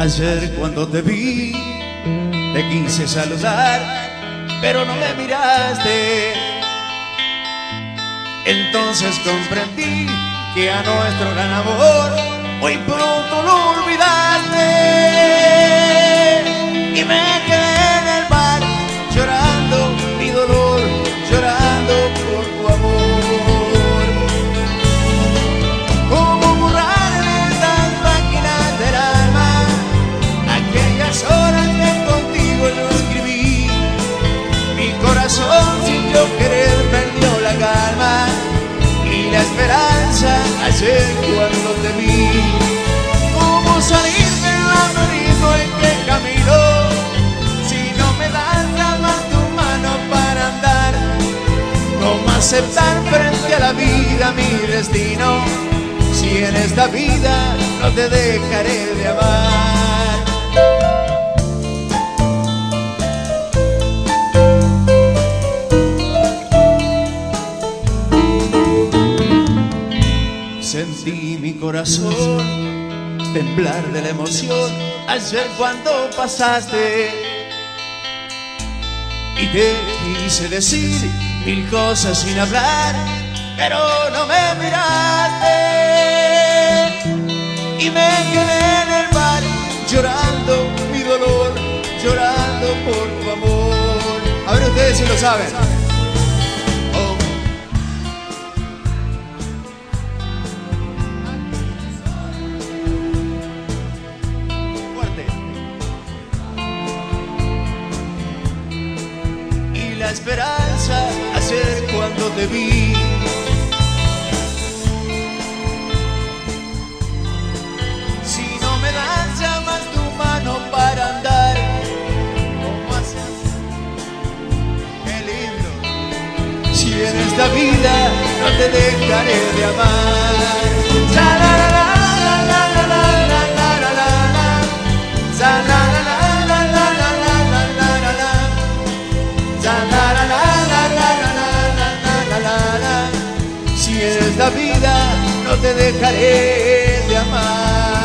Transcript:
Ayer cuando te vi, te quise saludar, pero no me miraste. Entonces comprendí que a nuestro gran amor muy pronto lo olvidaste. Y me quedé en el bar llorando mi dolor, llorando por tu amor. Como borrar en estas máquinas del alma aquellas horas que contigo no escribí. Mi corazón sin yo querer perdió la calma y la esperanza ayer cuando te vi. ¿Cómo salir del laberinto en que camino si no me das jamás tu mano para andar? ¿Cómo aceptar frente a la vida mi destino si en esta vida no te dejaré de amar? Sentí mi corazón temblar de la emoción ayer cuando pasaste. Y te quise decir mil cosas sin hablar, pero no me miraste. Y me quedé en el bar llorando mi dolor, llorando por tu amor. A ver ustedes si lo saben. La esperanza ayer cuando te vi. Si no me das llamas tu mano para andar, ¿cómo haces? Qué lindo. Si en esta vida no te dejaré de amar. Sa la la la la la la la la la la. Sa la la la. Si en esta vida no te dejaré de amar.